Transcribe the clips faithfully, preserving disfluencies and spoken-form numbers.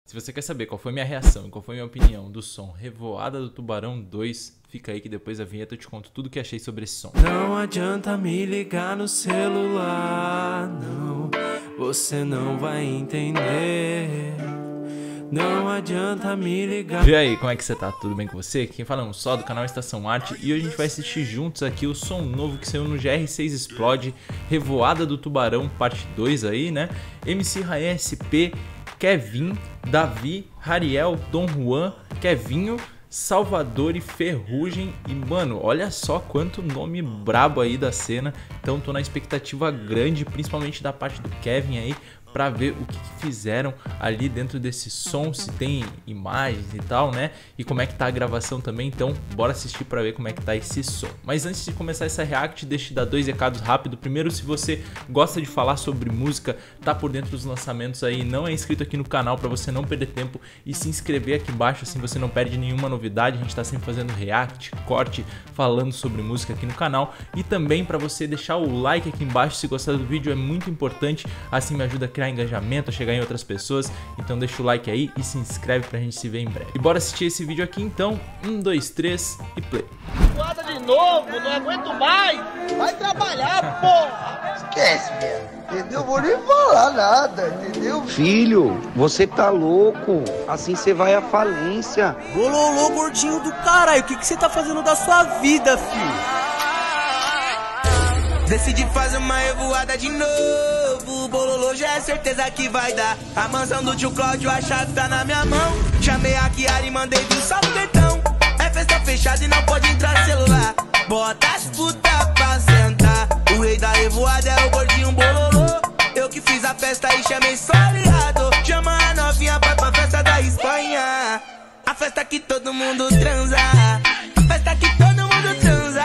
Se você quer saber qual foi minha reação e qual foi minha opinião do som Revoada do Tubarão dois, fica aí que depois da vinheta eu te conto tudo o que achei sobre esse som. Não adianta me ligar no celular, não, você não vai entender. Não adianta me ligar. E aí, como é que você tá? Tudo bem com você? Quem fala é um só do canal Estação Arte. E hoje a gente vai assistir juntos aqui o som novo que saiu no G R seis Explode, Revoada do Tubarão, parte dois aí, né? M C Raé S P, Kevin, Davi, Rariel, Dom Juan, Kevinho, Salvador e Ferrugem. E mano, olha só quanto nome brabo aí da cena. Então tô na expectativa grande, principalmente da parte do Kevin aí, pra ver o que, que fizeram ali dentro desse som, se tem imagens e tal, né? E como é que tá a gravação também, então bora assistir pra ver como é que tá esse som. Mas antes de começar essa react, deixa eu dar dois recados rápido. Primeiro, se você gosta de falar sobre música, tá por dentro dos lançamentos aí, não é inscrito aqui no canal pra você não perder tempo e se inscrever aqui embaixo, assim você não perde nenhuma novidade. A gente tá sempre fazendo react, corte, falando sobre música aqui no canal. E também pra você deixar o like aqui embaixo se gostar do vídeo, é muito importante, assim me ajuda a criar engajamento, a chegar em outras pessoas. Então deixa o like aí e se inscreve pra gente se ver em breve. E bora assistir esse vídeo aqui então. Um, dois, três e play. Guarda de novo, não aguento mais. Vai trabalhar, porra. Esquece mesmo, entendeu? Vou nem falar nada, entendeu? Filho, você tá louco. Assim você vai à falência. Bololô, gordinho do caralho, o que que você tá fazendo da sua vida, filho? Decidi fazer uma revoada de novo. Bololô já é certeza que vai dar. A mansão do tio Cláudio, a chave tá na minha mão. Chamei a Kiara e mandei vir só o cartão. É festa fechada e não pode entrar celular. Bota as putas pra sentar. O rei da revoada é o gordinho Bololô. Eu que fiz a festa e chamei só aliado. Chama a novinha pra, pra festa da Espanha. A festa que todo mundo transa. A festa que todo mundo transa.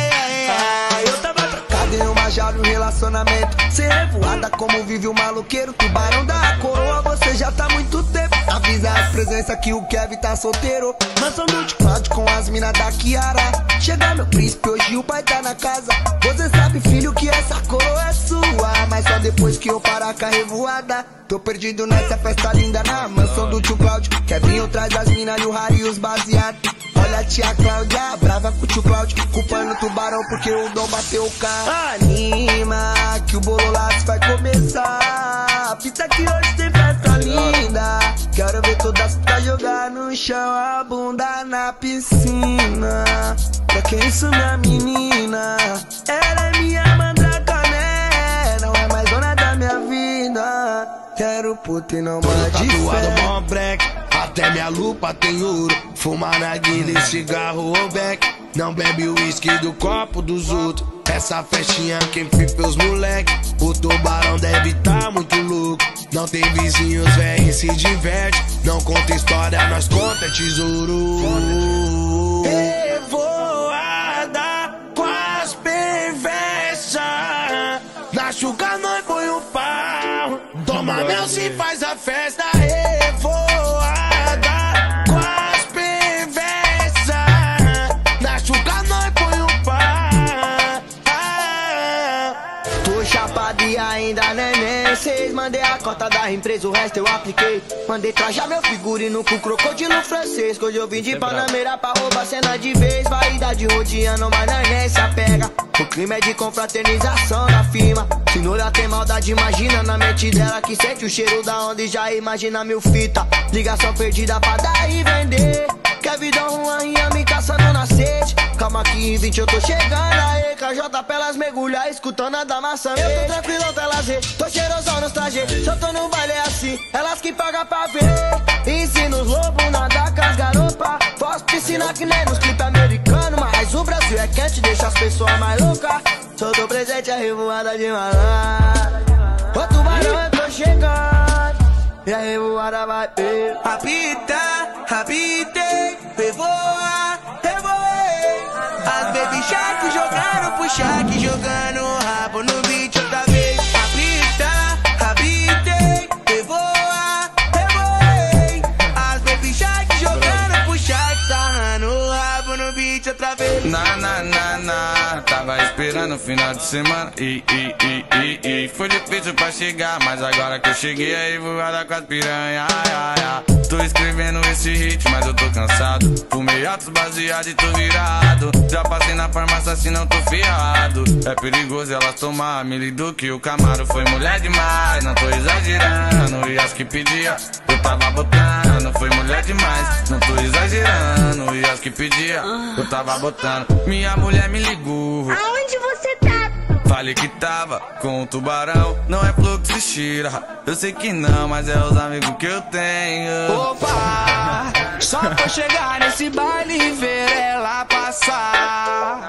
Já no relacionamento, ser revoada como vive o maloqueiro. Tubarão da coroa, você já tá muito tempo. Avisa as presenças que o Kevin tá solteiro. Mansão do Cláudio com as minas da Kiara. Chega meu príncipe, hoje o pai tá na casa. Você sabe, filho, que essa coroa é sua, mas só depois que eu parar com a revoada. Tô perdido nessa festa linda na mansão do tio Cláudio. Kevinho traz as minas e o Harry e os baseados. Olha a tia Cláudia, brava com o tio Cláudio, culpando o tubarão porque o Dom bateu o carro. Anima, que o bololaço vai começar. Pizza que hoje tem festa linda. Quero ver todas as putas jogar no chão, a bunda na piscina. Pra que isso, minha menina? Ela é minha mandraca, né? Não é mais dona da minha vida. Quero puta e não mais de fé. Até minha lupa tem ouro. Fuma narguilha, cigarro ou beck. Não bebe o uísque do copo dos outros. Essa festinha quem fica os moleque. O tubarão deve tá muito louco. Não tem vizinhos, vem e se diverte. Não conta história, nós conta tesouro. Revoada com as perversas. Na chuca nós põe o pau. Toma mel se faz a festa. Revoada com as perversas. Na chuca nós põe o pau. Tô chapado e ainda neném. Cês mandei a cota da empresa, o resto eu apliquei. Mandei trajar meu figurino com crocodilo francês. Que hoje eu vim de Panameira pra roubar cena de vez. Vai dar de rodeando, mas neném se apega. O clima é de confraternização da firma. Se não olhar tem maldade, imagina na mente dela que sente o cheiro da onda e já imagina mil fita. Ligação perdida pra dar e vender. Quer vida uma rinha me caçando na sede. Calma que em vinte eu tô chegando. Aê, K J pelas mergulhar, escutando a da maçã. Eu tô tranquilo até lazer, tô cheirosão nos trajes. Se eu tô no baile é assim, elas que pagam pra ver. Ensino os lobos, nadar com as garopas. Faço piscina que nem nos clipes americanos. Mas o Brasil é quente, deixa as pessoas mais loucas. Só tô presente, a revoada de malandro. Ô tubarão, eu tô chegando. E a revoada vai ter. Apita, apitei, revoa, revoei. As baby shark jogaram pro shark, jogando o rabo no beat outra vez. Apita, apitei, revoa, revoei. As baby shark jogando pro shark, sarrando o rabo no beat outra vez. Na, na, na, na, tava esperando o final de semana. E, e, e, e, e foi difícil pra chegar, mas agora que eu cheguei aí, voada com as piranha. Ai, ai, ai. desse hit, mas eu tô cansado. Fumei altos baseado e tô virado. Já passei na farmácia, se não tô fiado. É perigoso elas tomar, me lido que o Camaro foi mulher demais. Não tô exagerando, e as que pedia eu tava botando. Foi mulher demais, não tô exagerando, e as que pedia eu tava botando. Minha mulher me ligou. Aonde você tá? Falei que tava com o tubarão. Não é fluxo e tira, eu sei que não, mas é os amigos que eu tenho. Opa, só pra chegar nesse baile e ver ela passar.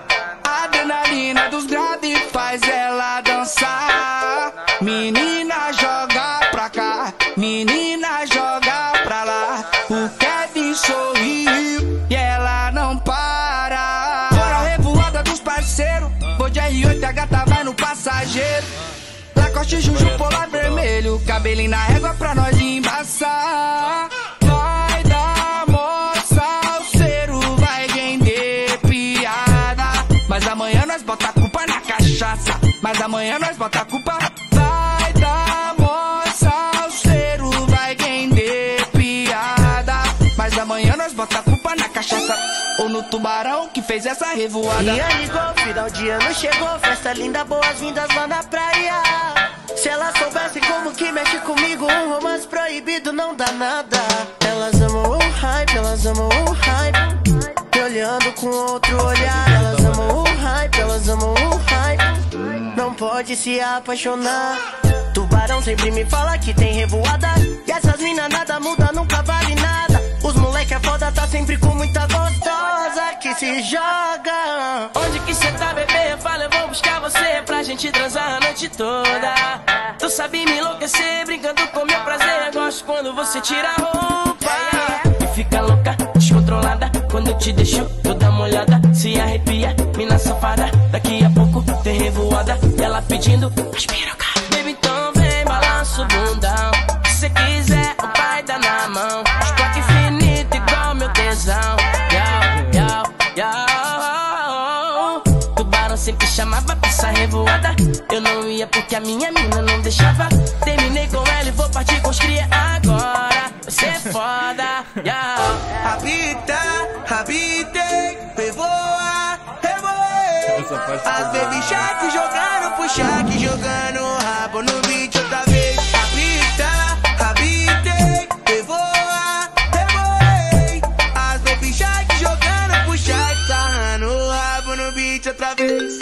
A adrenalina dos graves faz ela dançar. Menina joga pra cá, menina joga pra lá. O Kevin sorriu e ela não para. Bora revoada dos parceiros, vou de R oito, a gata vai no passageiro. Lacoste, Juju, polar vermelho, cabelinho na régua pra nós embaçar. Vai dar moça, o cero vai render piada. Mas amanhã nós bota a culpa na cachaça. Mas amanhã nós bota a culpa. Vai dar moça, o cero vai render piada. Mas amanhã nós bota a culpa na cachaça. Ou no tubarão que fez essa revoada. Minha ligou, final de ano chegou. Festa linda, boas-vindas lá na praia. Se elas soubessem como que mexe comigo, um romance proibido não dá nada. Elas amam o hype, elas amam o hype. Me olhando com outro olhar. Elas amam o hype, elas amam o hype. Não pode se apaixonar. Tubarão sempre me fala que tem revoada. E essas mina nada muda, nunca vale nada. Os moleque é foda, tá sempre com muita gostosa que se joga. Onde que cê tá, bebê? Eu falo, eu vou buscar você pra gente transar a noite toda. Tu sabe me enlouquecer, brincando com meu prazer. Eu gosto quando você tira a roupa e fica louca, descontrolada. Quando eu te deixo toda molhada, se arrepia, mina safada. Daqui a pouco tem revoada, ela pedindo as piroca. Baby, então vem, balança o bundão. Se cê quiser, o pai dá na mão. Estoque infinito igual meu tesão. Yo, yo, yo. Tubarão sempre chamava pra essa revoada. Eu não ia porque a minha mina não deixava. Terminei com ela e vou partir com os cria agora. Você é foda, yo. Habita, habitei, revoa, revoei. As baby shark jogando pro shark, jogando rabo no beat outra vez. Habita, habitei, revoa, revoei. As baby shark jogando pro shark, sarrando rabo no beat outra vez.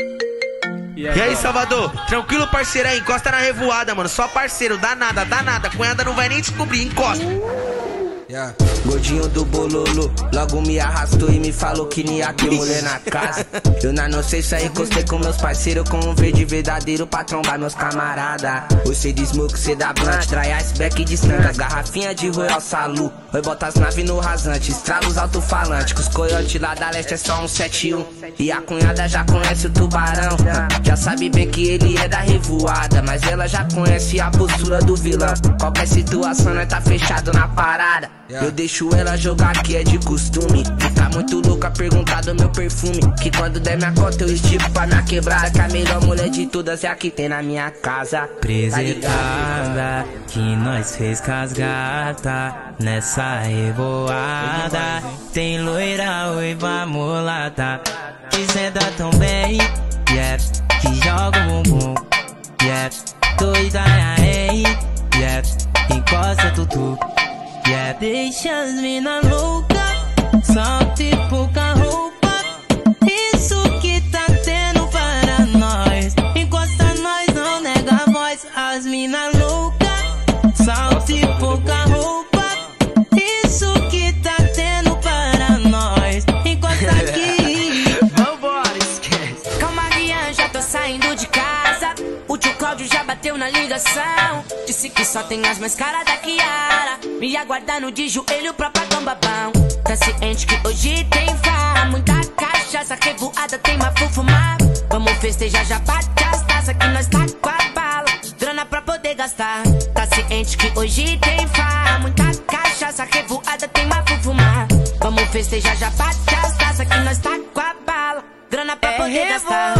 E aí, Salvador? Tranquilo, parceiro aí? Encosta na revoada, mano. Só parceiro, dá nada, dá nada. Cunhada não vai nem descobrir, encosta. Yeah. Gordinho do bololo, logo me arrastou e me falou que nem ia ter mulher na casa. Eu na não sei se aí encostei com meus parceiros, com um verde verdadeiro pra trombar meus camarada. Você de smoke, cê da blunt, trai iceback de tantas garrafinha de Royal Salu. Oi, bota as naves no rasante, estraga os alto-falantes. Que os coiotes lá da leste é só um sete um. E a cunhada já conhece o tubarão, já sabe bem que ele é da revoada. Mas ela já conhece a postura do vilão. Qualquer situação nós tá fechado na parada. Eu deixo ela jogar que é de costume. Tá muito louca perguntar do meu perfume. Que quando der minha cota eu estico pra minha quebrada. Que a melhor mulher de todas é a que tem na minha casa. Preservada, que nós fez com as gata. Nessa revoada tem loira, uiva, mulata. Que senta tão bem, yeah. Que joga o bumbum, yeah. Doida, hey, yeah. Encosta tutu, yeah. Deixa as mina louca, salta e pouca roupa. Isso que tá tendo para nós. Encosta nós, não nega a voz. As mina louca, salta e pouca roupa. Isso que tá tendo para nós. Encosta aqui. Vambora, esquece. Calma, Rian, já tô saindo de casa. O tio Cláudio já bateu na ligação. Disse que só tem as mais caras da Kiara. Me aguardando de joelho pra pagar um babão. Tá ciente que hoje tem farra. Muita cachaça, revoada, tem uma fufumar. Vamos festejar, já bate as taças que nós tá com a bala. Grana pra poder gastar. Tá ciente que hoje tem farra. Muita cachaça, revoada, tem uma fufumar. Vamos festejar, já bate as taças que nós tá com a bala. Grana pra poder é gastar.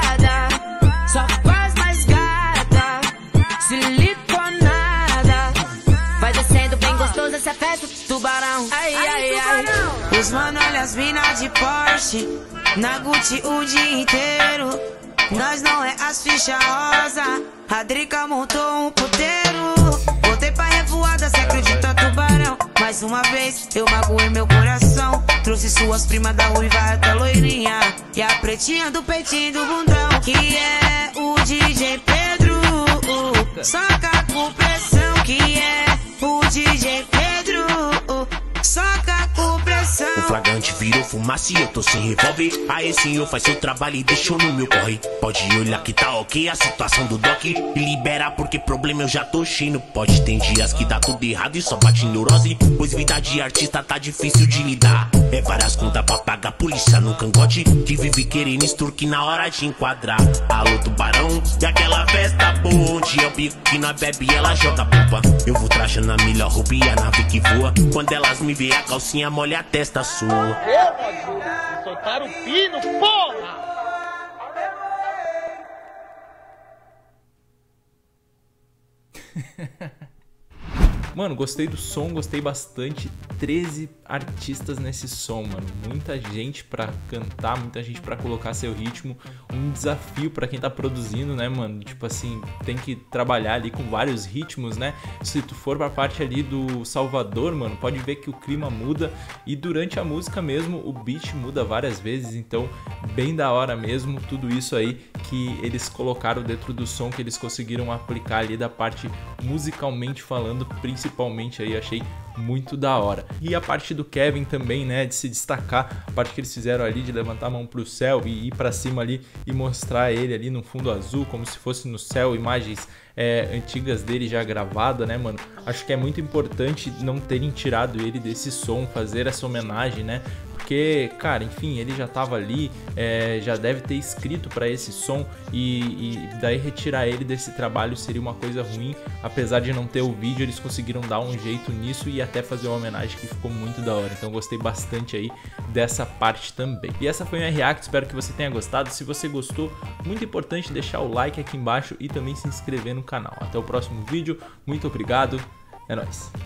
Só faz mais gata, siliconada. Vai descendo bem gostoso essa festa. Tu tubarão. Ai, ai, ai, ai. Os mano olha as minas de Porsche, na Gucci o dia inteiro. Nós não é as fichas rosa, a Drica montou um puteiro. Voltei pra revoada, cê acredita, tubarão? Mais uma vez eu magoei meu coração. Trouxe suas primas da ruiva até loirinha, e a pretinha do peitinho do bundão, que é o D J Pedro. Soca com pressão, que é o D J Pedro. Soca com pressão. O flagrante virou fumaça e eu tô sem revólver. Aí senhor, faz seu trabalho e deixou no meu corre. Pode olhar que tá ok a situação do Doc, e libera porque problema eu já tô cheio. Pode tem dias que dá tudo errado e só bate neurose, pois vida de artista tá difícil de lidar. É várias contas pra pagar, polícia no cangote, que vive querendo extorquir na hora de enquadrar. Alô tubarão, e aquela festa boa onde eu bico que nós bebe e ela joga pompa. Eu vou trajando a melhor roupa e a nave que voa. Quando elas me vê a calcinha molha a testa sua. Ô, soltaram o pino, porra! Mano, gostei do som, gostei bastante. treze artistas nesse som, mano. Muita gente pra cantar, muita gente pra colocar seu ritmo. Um desafio pra quem tá produzindo, né, mano? Tipo assim, tem que trabalhar ali com vários ritmos, né? Se tu for pra parte ali do Salvador, mano, pode ver que o clima muda. E durante a música mesmo, o beat muda várias vezes. Então, bem da hora mesmo. Tudo isso aí que eles colocaram dentro do som, que eles conseguiram aplicar ali da parte musicalmente falando, principalmente aí, achei muito da hora. E a parte do Kevin também, né, de se destacar, a parte que eles fizeram ali de levantar a mão pro céu e ir pra cima ali e mostrar ele ali no fundo azul, como se fosse no céu, imagens é, antigas dele já gravada, né, mano? Acho que é muito importante não terem tirado ele desse som, fazer essa homenagem, né? Porque, cara, enfim, ele já tava ali, é, já deve ter escrito para esse som e, e daí retirar ele desse trabalho seria uma coisa ruim. Apesar de não ter o vídeo, eles conseguiram dar um jeito nisso e até fazer uma homenagem que ficou muito da hora. Então gostei bastante aí dessa parte também. E essa foi a minha react, espero que você tenha gostado. Se você gostou, muito importante deixar o like aqui embaixo e também se inscrever no canal. Até o próximo vídeo, muito obrigado, é nóis!